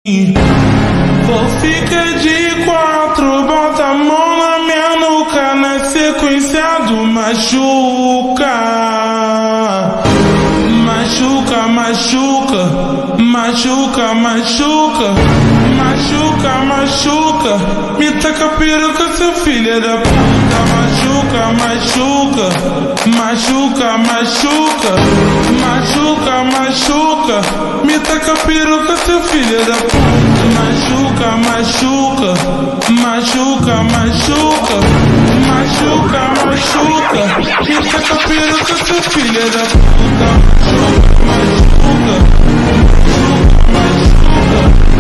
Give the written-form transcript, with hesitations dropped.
Vou ficar de quatro, bota a mão na minha nuca, na sequência do machuca. Machuca, machuca, machuca, machuca, machuca, machuca. Me taca peruca, seu filho da puta. Machuca, machuca, machuca, machuca, machuca, machuca. Me taca peruca, seu filho da puta. Machuca, machuca, machuca, machuca, machuca, machuca. Me taca peruca, seu filho da puta. Machuca, machuca, machuca, machuca.